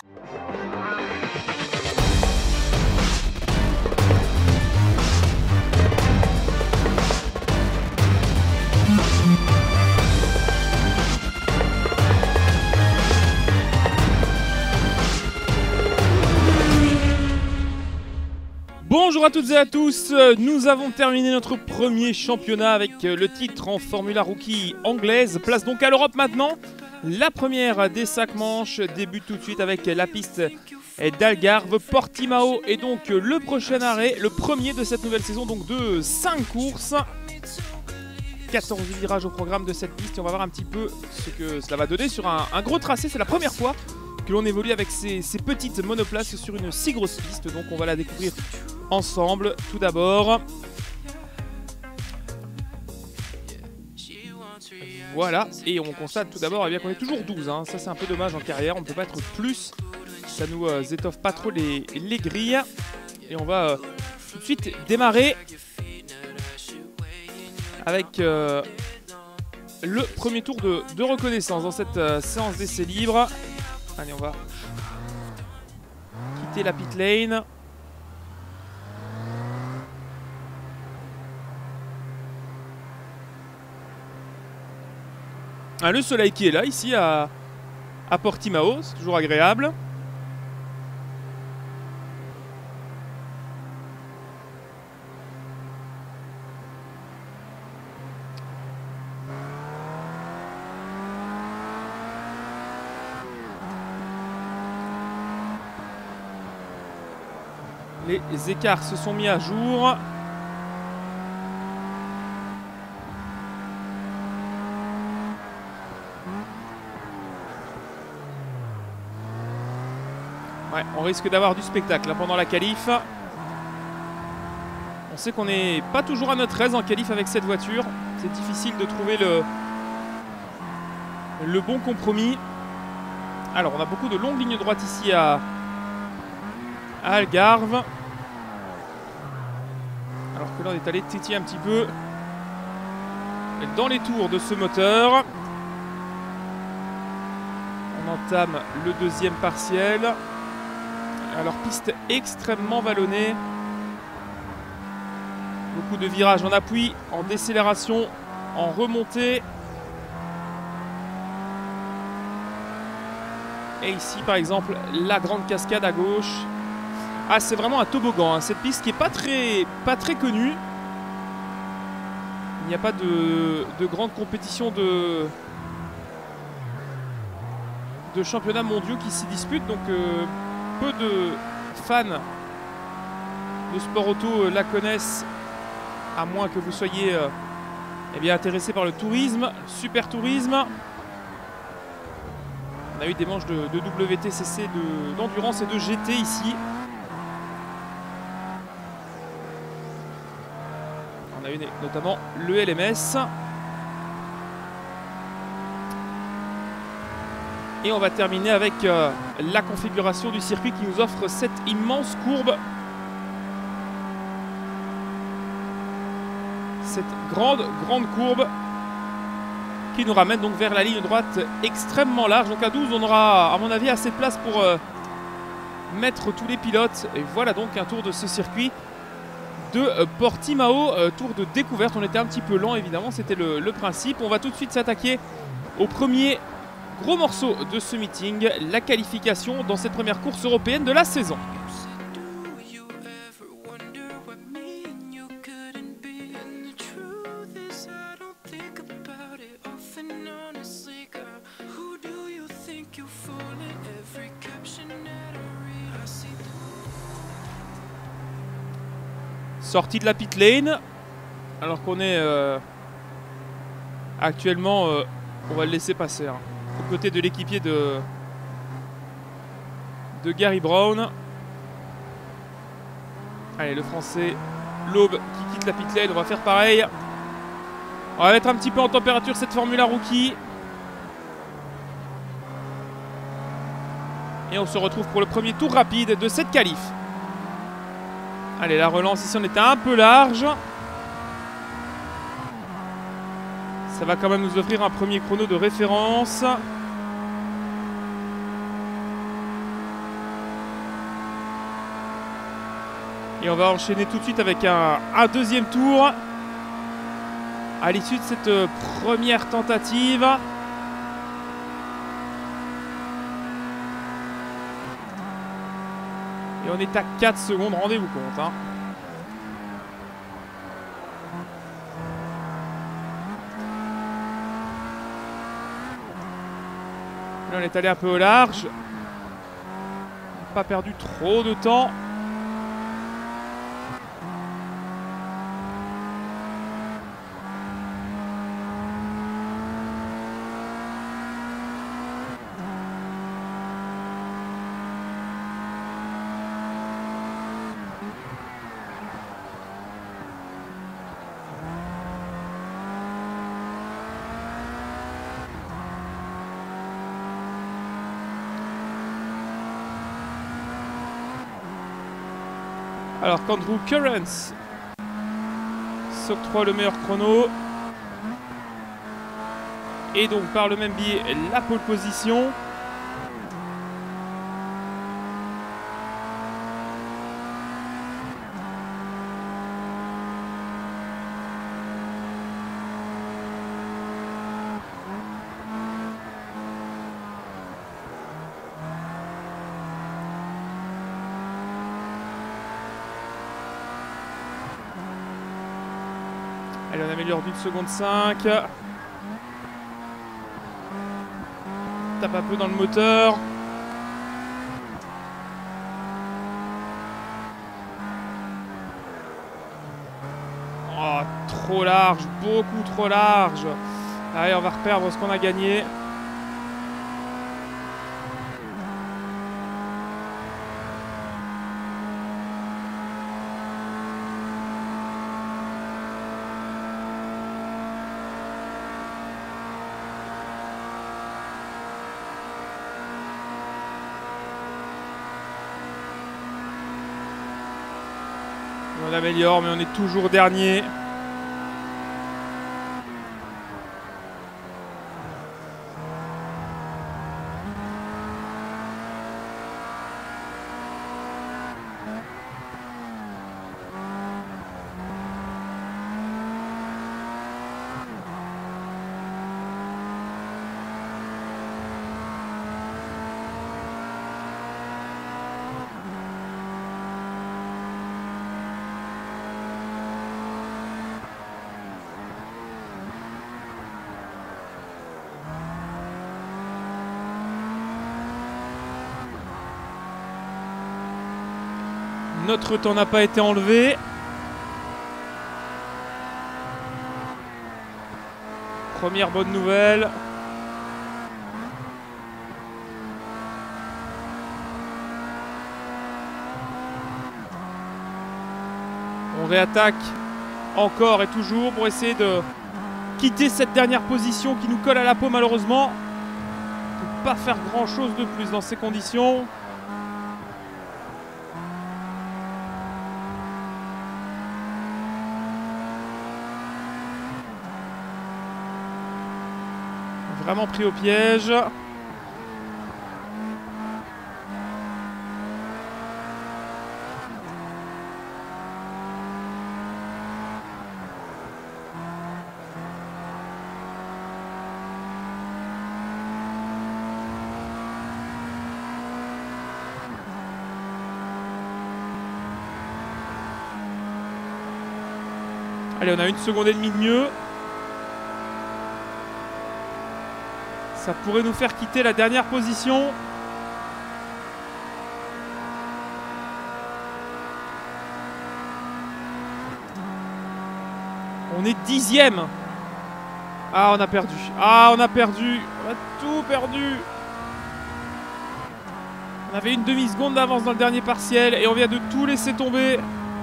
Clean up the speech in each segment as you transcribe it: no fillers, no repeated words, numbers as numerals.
Bonjour à toutes et à tous, nous avons terminé notre premier championnat avec le titre en Formula Rookie anglaise. Place donc à l'Europe maintenant. La première des 5 manches débute tout de suite avec la piste d'Algarve. Portimao est donc le prochain arrêt, le premier de cette nouvelle saison, donc de 5 courses. 14 virages au programme de cette piste et on va voir un petit peu ce que cela va donner sur un gros tracé. C'est la première fois que l'on évolue avec ces petites monoplaces sur une si grosse piste, donc on va la découvrir ensemble. Tout d'abord, voilà, et on constate tout d'abord qu'on est toujours 12, hein. Ça c'est un peu dommage en carrière, on ne peut pas être plus, ça nous étoffe pas trop les grilles. Et on va tout de suite démarrer avec le premier tour de reconnaissance dans cette séance d'essai libre. Allez, on va quitter la pit lane. Ah, le soleil qui est là, ici à Portimao, c'est toujours agréable. Les écarts se sont mis à jour. Ouais, on risque d'avoir du spectacle là, pendant la qualif. On sait qu'on n'est pas toujours à notre aise en qualif avec cette voiture. C'est difficile de trouver le bon compromis. Alors, on a beaucoup de longues lignes droites ici à Algarve. Alors que là on est allé titiller un petit peu dans les tours de ce moteur. On entame le deuxième partiel. Alors piste extrêmement vallonnée. Beaucoup de virages en appui, en décélération, en remontée. Et ici par exemple la grande cascade à gauche. Ah, c'est vraiment un toboggan, hein. Cette piste qui n'est pas très connue. Il n'y a pas de grande compétition de championnats mondiaux qui s'y disputent. Donc peu de fans de sport auto la connaissent, à moins que vous soyez intéressé par le tourisme, le super tourisme. On a eu des manches de WTCC, d'endurance et de GT ici. On a eu notamment le LMS. Et on va terminer avec la configuration du circuit qui nous offre cette immense courbe. Cette grande courbe qui nous ramène donc vers la ligne droite extrêmement large. Donc à 12, on aura à mon avis assez de place pour mettre tous les pilotes. Et voilà donc un tour de ce circuit de Portimao, tour de découverte. On était un petit peu lent évidemment, c'était le principe. On va tout de suite s'attaquer au premier gros morceau de ce meeting, la qualification dans cette première course européenne de la saison. Sortie de la pit lane, alors qu'on est actuellement, on va le laisser passer, hein, aux côtés de l'équipier de Gary Brown. Allez, le français L'Aube qui quitte la pit lane, on va faire pareil. On va mettre un petit peu en température cette Formula Rookie. Et on se retrouve pour le premier tour rapide de cette qualif. Allez, la relance ici, on était un peu large. Ça va quand même nous offrir un premier chrono de référence. Et on va enchaîner tout de suite avec un deuxième tour à l'issue de cette première tentative. Et on est à 4 secondes, rendez-vous compte. Hein. Là, on est allé un peu au large. Pas perdu trop de temps. Alors qu'Andrew Currents s'octroie le meilleur chrono. Et donc par le même biais la pole position. Allez, on améliore d'une seconde 5. Tape un peu dans le moteur. Oh, trop large, beaucoup trop large. Allez, on va reperdre ce qu'on a gagné. On améliore, mais on est toujours dernier. Notre temps n'a pas été enlevé. Première bonne nouvelle. On réattaque encore et toujours pour essayer de quitter cette dernière position qui nous colle à la peau malheureusement. On ne peut pas faire grand chose de plus dans ces conditions. Vraiment pris au piège. Allez, on a 1 seconde et demie de mieux. Ça pourrait nous faire quitter la dernière position. On est 10e. Ah, on a perdu. Ah, on a perdu. On a tout perdu. On avait une demi-seconde d'avance dans le dernier partiel et on vient de tout laisser tomber.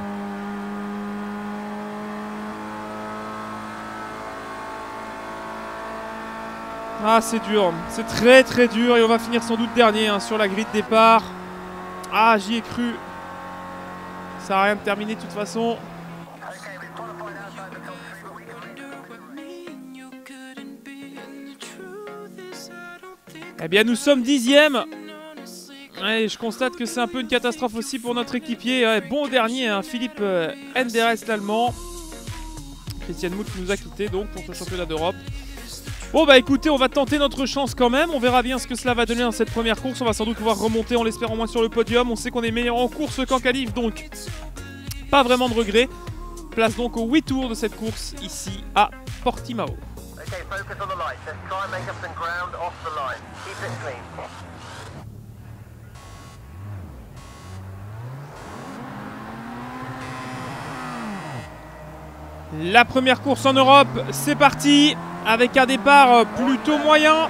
Ah, c'est dur, c'est très très dur et on va finir sans doute dernier hein, sur la grille de départ. Ah, j'y ai cru. Ça sert à rien de terminer de toute façon. Eh bien, nous sommes 10e. Ouais, je constate que c'est un peu une catastrophe aussi pour notre équipier. Ouais, bon dernier, hein, Philippe Enders, l'Allemand. Christian Mout nous a quitté donc pour ce championnat d'Europe. Bon bah écoutez, on va tenter notre chance quand même. On verra bien ce que cela va donner dans cette première course. On va sans doute pouvoir remonter, on l'espère au moins sur le podium. On sait qu'on est meilleur en course qu'en qualif, donc pas vraiment de regret. Place donc aux 8 tours de cette course ici à Portimao. Okay, focus on the lights. Let's try and make up some ground off the line. Keep it clean. La première course en Europe, c'est parti, avec un départ plutôt moyen.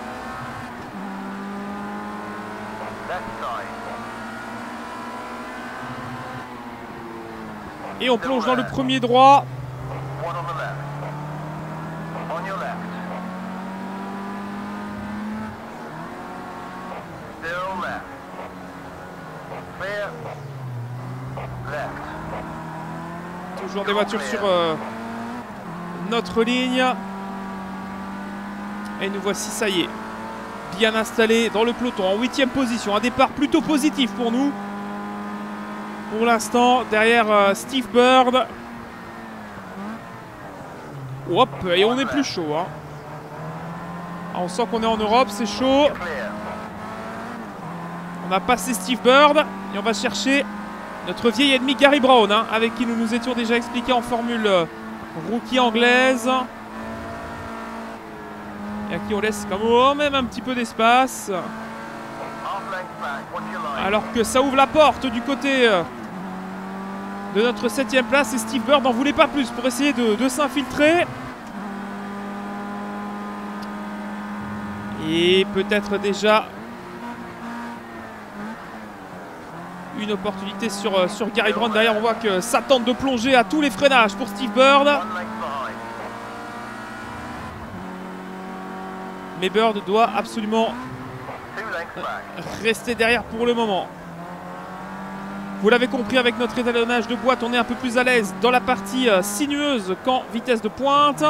Et on plonge dans le premier droit. Toujours des voitures sur notre ligne. Et nous voici, ça y est, bien installés dans le peloton en 8e position. Un départ plutôt positif pour nous. Pour l'instant, derrière Steve Bird. Hop, et on est plus chaud. Hein. Ah, on sent qu'on est en Europe, c'est chaud. On a passé Steve Bird et on va chercher notre vieil ennemi Gary Brown, hein, avec qui nous nous étions déjà expliqués en formule rookie anglaise. Et à qui on laisse quand même un petit peu d'espace. Alors que ça ouvre la porte du côté de notre 7e place. Et Steve Bird n'en voulait pas plus pour essayer de s'infiltrer. Et peut-être déjà une opportunité sur Gary Brown. Derrière, on voit que ça tente de plonger à tous les freinages pour Steve Bird. Mais Bird doit absolument rester derrière pour le moment. Vous l'avez compris, avec notre étalonnage de boîte, on est un peu plus à l'aise dans la partie sinueuse qu'en vitesse de pointe.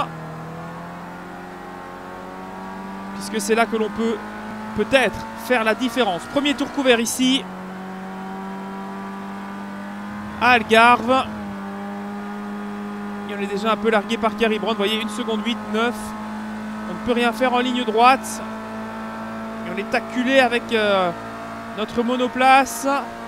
Puisque c'est là que l'on peut peut-être faire la différence. Premier tour couvert ici à Algarve. Et on est déjà un peu largué par Gary Brown. Vous voyez, 1 seconde 8, 9. On ne peut rien faire en ligne droite. Et on est acculé avec notre monoplace.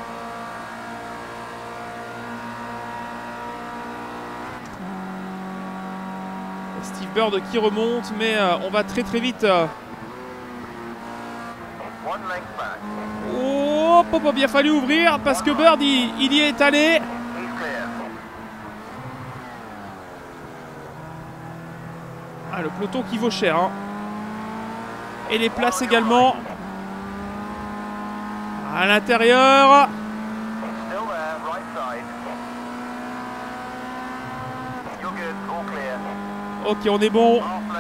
Steve Bird qui remonte, mais on va très très vite. Oh, il a fallu ouvrir parce que Bird il y est allé. Ah, le peloton qui vaut cher. Hein. Et les places également. À l'intérieur. Ok, on est bon.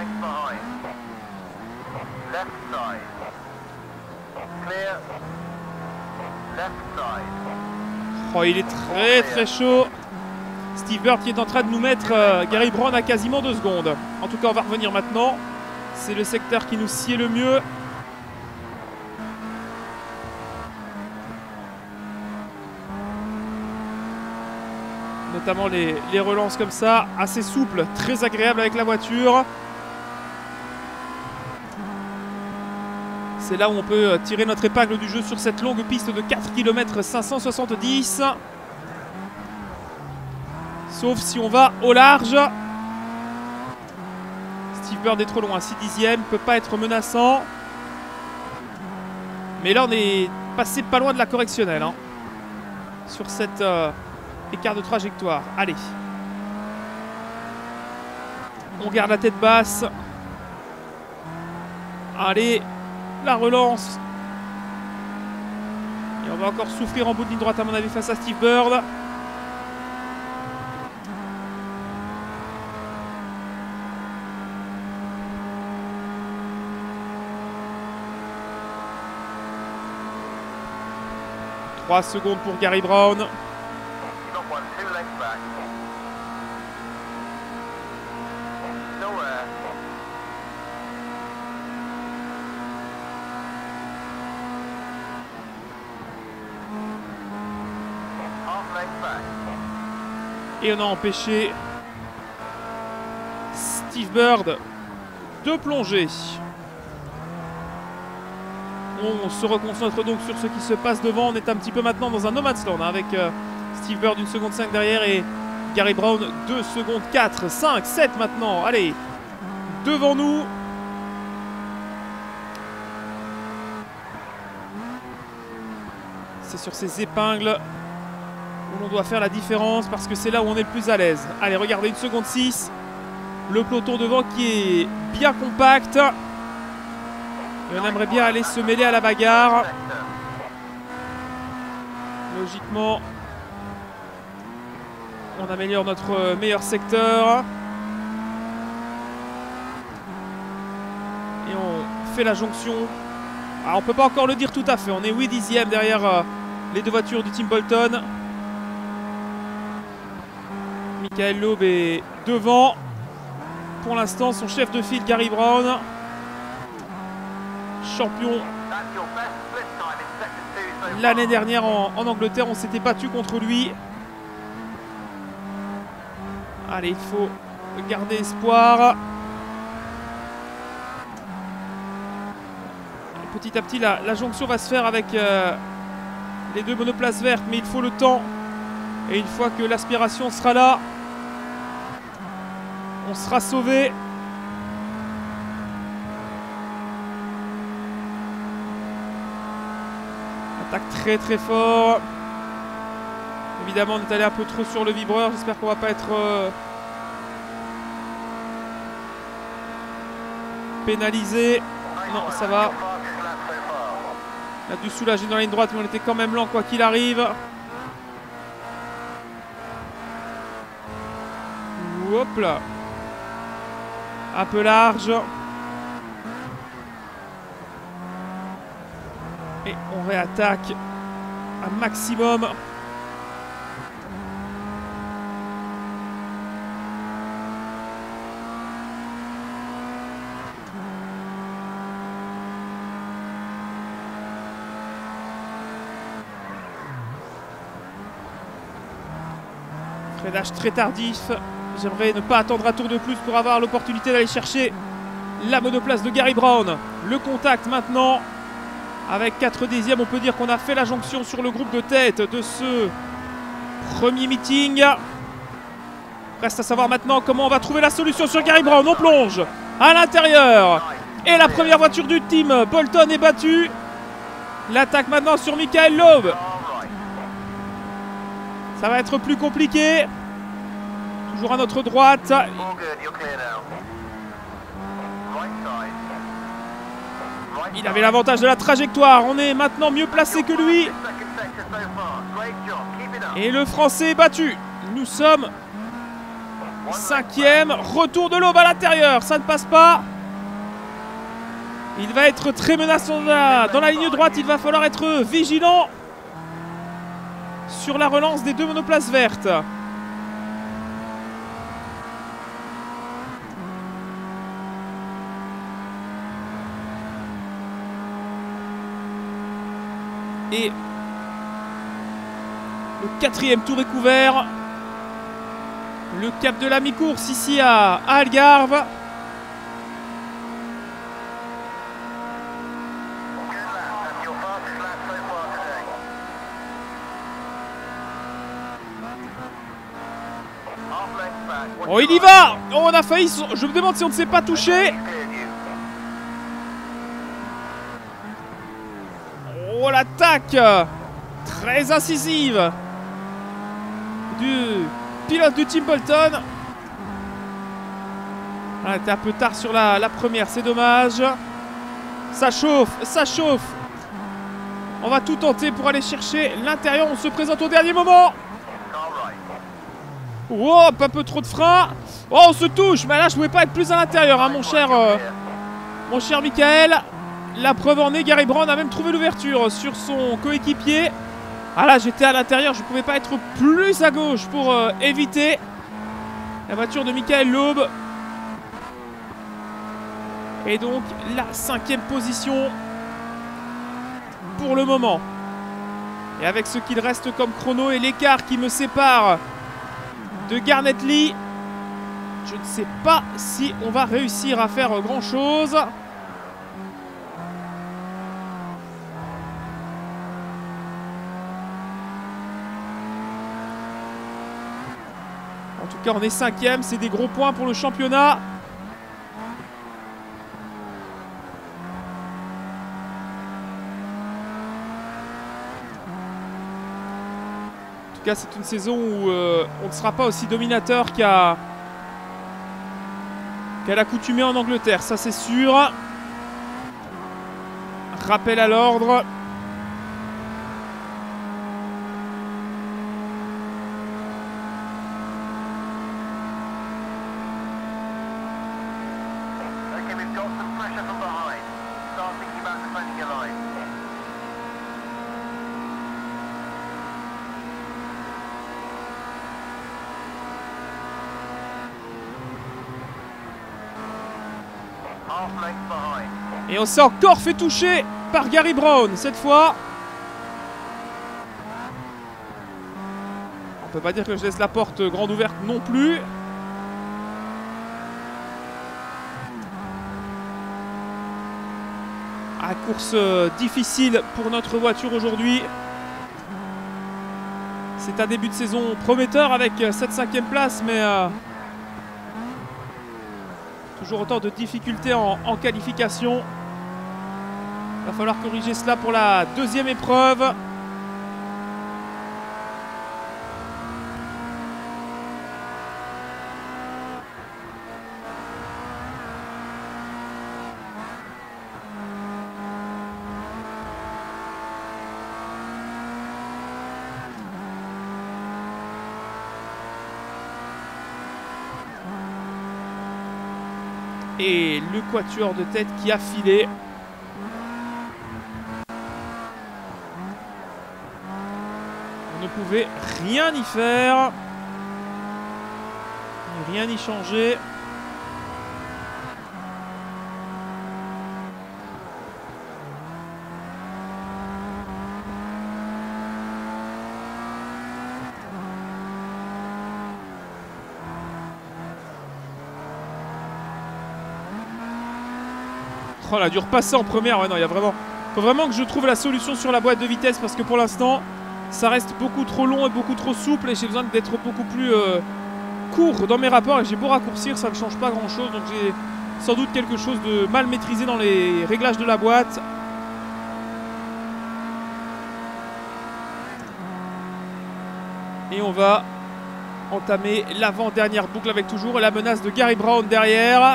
Oh, il est très très chaud. Steve Bird qui est en train de nous mettre Gary Brown à quasiment 2 secondes. En tout cas, on va revenir maintenant. C'est le secteur qui nous sied le mieux. Notamment les relances comme ça, assez souples, très agréables avec la voiture. C'est là où on peut tirer notre épingle du jeu sur cette longue piste de 4 km 570. Sauf si on va au large. Steve Bird est trop loin, 6/10, ne peut pas être menaçant. Mais là on est passé pas loin de la correctionnelle. Hein, sur cet écart de trajectoire. Allez. On garde la tête basse. Allez. La relance. Et on va encore souffrir en bout de ligne droite à mon avis face à Steve Bird. « 3 secondes pour Gary Brown. » Et on a empêché Steve Bird de plonger. On se reconcentre donc sur ce qui se passe devant. On est un petit peu maintenant dans un no man's land avec Steve Bird 1 seconde 5 derrière et Gary Brown 2 secondes 4, 5, 7 maintenant. Allez, devant nous. C'est sur ces épingles où l'on doit faire la différence parce que c'est là où on est le plus à l'aise. Allez, regardez, 1 seconde 6. Le peloton devant qui est bien compact. Et on aimerait bien aller se mêler à la bagarre. Logiquement, on améliore notre meilleur secteur. Et on fait la jonction. Alors, on ne peut pas encore le dire tout à fait. On est 8 dixièmes derrière les deux voitures du Team Bolton. Michael Loeb est devant. Pour l'instant, son chef de file, Gary Brown. Champion l'année dernière en Angleterre. On s'était battu contre lui. Allez, il faut garder espoir. Petit à petit, la jonction va se faire avec les deux monoplaces vertes, mais il faut le temps. Et une fois que l'aspiration sera là, on sera sauvé. Attaque très très fort. Évidemment, on est allé un peu trop sur le vibreur. J'espère qu'on va pas être pénalisé. Non, ça va. On a dû soulager dans la ligne droite, mais on était quand même lent quoi qu'il arrive. Hop là. Un peu large. Et on réattaque un maximum. Freinage très tardif. J'aimerais ne pas attendre un tour de plus pour avoir l'opportunité d'aller chercher la monoplace de Gary Brown. Le contact maintenant. Avec 4 dixièmes, on peut dire qu'on a fait la jonction sur le groupe de tête de ce premier meeting. Reste à savoir maintenant comment on va trouver la solution sur Gary Brown. On plonge à l'intérieur. Et la première voiture du team Bolton est battue. L'attaque maintenant sur Michael Loeb. Ça va être plus compliqué. Toujours à notre droite. Il avait l'avantage de la trajectoire. On est maintenant mieux placé que lui. Et le Français est battu. Nous sommes 5e. Retour de Loeb à l'intérieur. Ça ne passe pas. Il va être très menaçant dans la ligne droite. Il va falloir être vigilant sur la relance des deux monoplaces vertes. Et le 4e tour est couvert. Le cap de la mi-course ici à Algarve. Oh, il y va! Oh, on a failli. Je me demande si on ne s'est pas touché. Oh, l'attaque très incisive du pilote du Team Bolton. On était un peu tard sur la première, c'est dommage. Ça chauffe, ça chauffe. On va tout tenter pour aller chercher l'intérieur. On se présente au dernier moment. Oh, un peu trop de frein. Oh, on se touche. Mais là, je ne pouvais pas être plus à l'intérieur, hein, mon cher Michael. La preuve en est, Gary Brown a même trouvé l'ouverture sur son coéquipier. Ah là, j'étais à l'intérieur, je ne pouvais pas être plus à gauche pour éviter la voiture de Michael Loeb. Et donc, la 5e position pour le moment. Et avec ce qu'il reste comme chrono et l'écart qui me sépare de Garnet Lee, je ne sais pas si on va réussir à faire grand chose. En tout cas, on est 5e, c'est des gros points pour le championnat. En tout cas, c'est une saison où on ne sera pas aussi dominateur qu'à l'accoutumée en Angleterre, ça c'est sûr. Rappel à l'ordre. Okay, we've got some pressure from behind. Start thinking about defending your line. Half length behind. Et on s'est encore fait toucher par Gary Brown cette fois. On peut pas dire que je laisse la porte grande ouverte non plus. Ah, course difficile pour notre voiture aujourd'hui. C'est un début de saison prometteur avec cette 5e place, mais toujours autant de difficultés en qualification. Il va falloir corriger cela pour la 2e épreuve. Et le quatuor de tête qui a filé. On ne pouvait rien y faire. Rien y changer. Oh, elle a dû repasser en première. Ouais, non, il y a vraiment... faut vraiment que je trouve la solution sur la boîte de vitesse parce que pour l'instant, ça reste beaucoup trop long et beaucoup trop souple et j'ai besoin d'être beaucoup plus court dans mes rapports et j'ai beau raccourcir, ça ne change pas grand chose. Donc j'ai sans doute quelque chose de mal maîtrisé dans les réglages de la boîte. Et on va entamer l'avant-dernière boucle avec toujours la menace de Gary Brown derrière.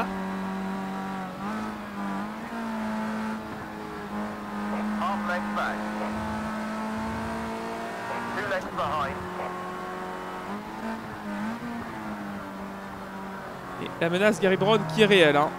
Et la menace Gary Brown qui est réelle. Hein.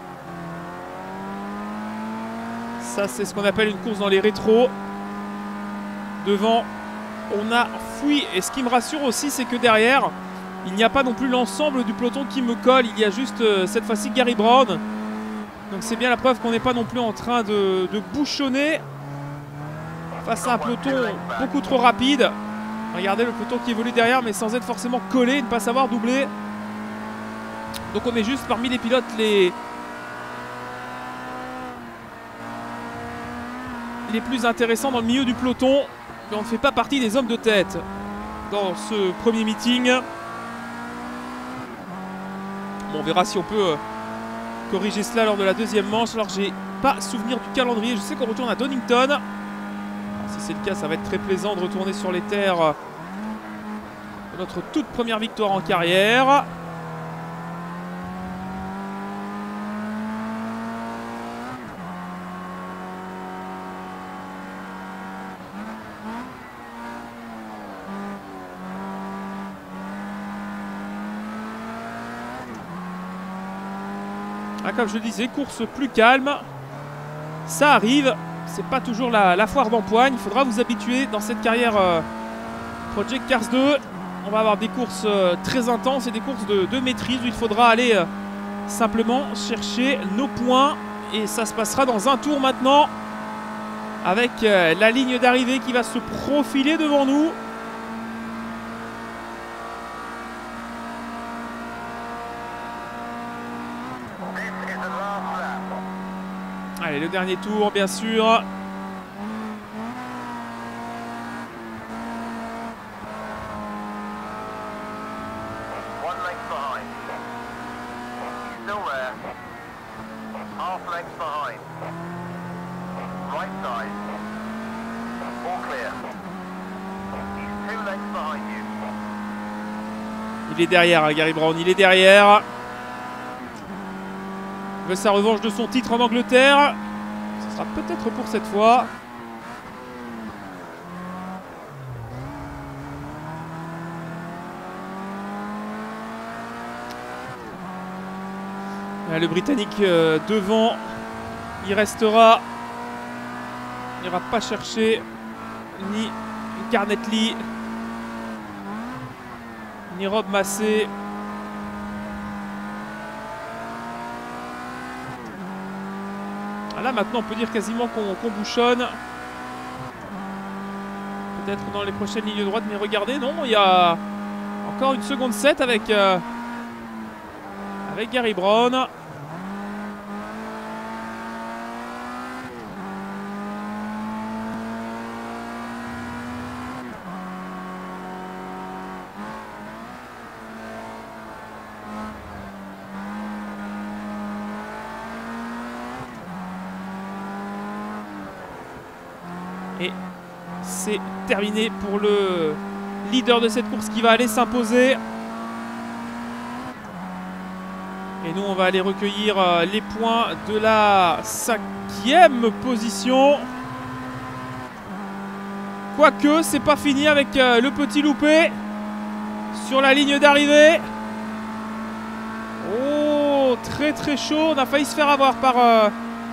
Ça, c'est ce qu'on appelle une course dans les rétros. Devant, on a fui. Et ce qui me rassure aussi, c'est que derrière, il n'y a pas non plus l'ensemble du peloton qui me colle. Il y a juste cette fois-ci Gary Brown. Donc c'est bien la preuve qu'on n'est pas non plus en train de bouchonner face à un peloton beaucoup trop rapide. Regardez le peloton qui évolue derrière, mais sans être forcément collé et ne pas savoir doubler. Donc on est juste parmi les pilotes les plus intéressants dans le milieu du peloton. Mais on ne fait pas partie des hommes de tête dans ce premier meeting. Bon, on verra si on peut corriger cela lors de la 2e manche. Alors j'ai pas souvenir du calendrier. Je sais qu'on retourne à Donington. Alors, si c'est le cas, ça va être très plaisant de retourner sur les terres de notre toute première victoire en carrière. Ah, comme je le disais, course plus calme. Ça arrive. C'est pas toujours la foire d'empoigne. Il faudra vous habituer dans cette carrière Project Cars 2. On va avoir des courses très intenses et des courses de maîtrise où il faudra aller simplement chercher nos points. Et ça se passera dans un tour maintenant avec la ligne d'arrivée qui va se profiler devant nous. Allez, le dernier tour, bien sûr. One length behind. He's still there. Half length behind. Right side. All clear. He's 2 lengths behind you. Il est derrière, Gary Brown, il est derrière. Il veut sa revanche de son titre en Angleterre. Ce sera peut-être pour cette fois. Le Britannique devant, il restera. Il n'ira pas chercher ni Garnet Lee, ni Rob Massey. Là maintenant on peut dire quasiment qu'on bouchonne. Peut-être dans les prochaines lignes droites, mais regardez, non, il y a encore une seconde 7 avec Gary Brown. Et c'est terminé pour le leader de cette course qui va aller s'imposer. Et nous, on va aller recueillir les points de la 5e position. Quoique, c'est pas fini avec le petit loupé sur la ligne d'arrivée. Oh, très très chaud. On a failli se faire avoir par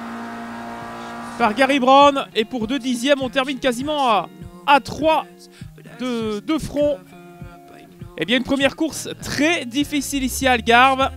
Gary Brown. Et pour 2 dixièmes, on termine quasiment à 3 de front. Et bien, une première course très difficile ici à Algarve.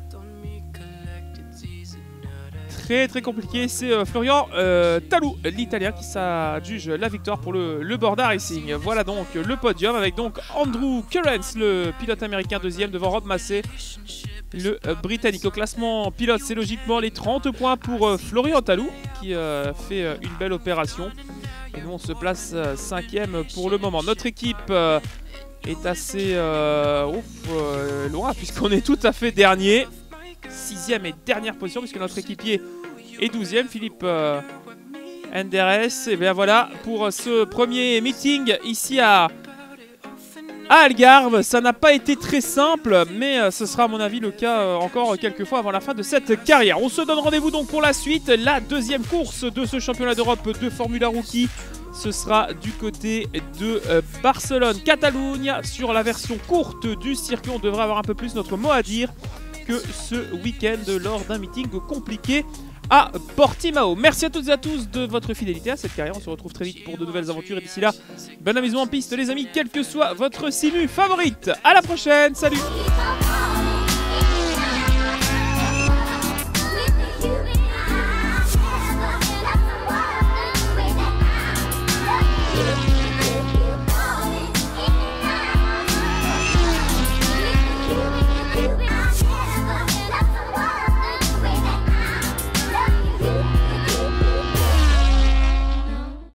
Très compliqué. C'est Florian Talou, l'Italien, qui s'adjuge la victoire pour le Borda Racing. Voilà donc le podium avec donc Andrew Currens, le pilote américain, deuxième devant Rob Massey, le Britannique. Au classement pilote, c'est logiquement les 30 points pour Florian Talou qui fait une belle opération. Et nous, on se place 5e pour le moment. Notre équipe est assez loin puisqu'on est tout à fait dernier. 6e et dernière position puisque notre équipier est 12e, Philippe Enderes. Et bien voilà pour ce premier meeting ici à Algarve. Ça n'a pas été très simple, mais ce sera à mon avis le cas encore quelques fois avant la fin de cette carrière. On se donne rendez-vous donc pour la suite. La deuxième course de ce championnat d'Europe de Formula Rookie, ce sera du côté de Barcelone-Catalunya. Sur la version courte du circuit, on devrait avoir un peu plus notre mot à dire que ce week-end lors d'un meeting compliqué à Portimao. Merci à toutes et à tous de votre fidélité à cette carrière. On se retrouve très vite pour de nouvelles aventures. Et d'ici là, bon amusement en piste les amis, quelle que soit votre simu favorite. À la prochaine, salut!